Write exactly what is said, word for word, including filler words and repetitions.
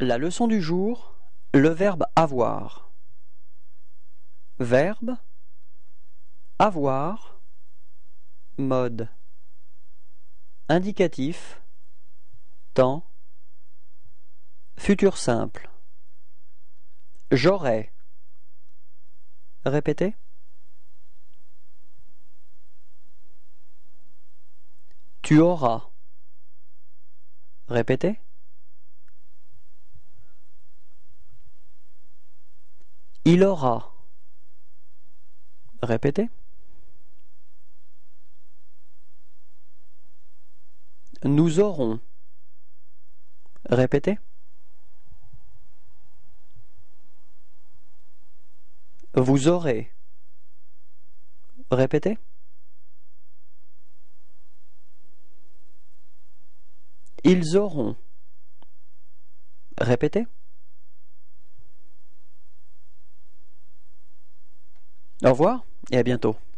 La leçon du jour, le verbe avoir. Verbe, avoir, mode. Indicatif, temps, futur simple. J'aurais. Répétez. Tu auras. Répétez. Il aura. Répétez. Nous aurons. Répétez. Vous aurez. Répétez. Ils auront. Répétez. Au revoir et à bientôt.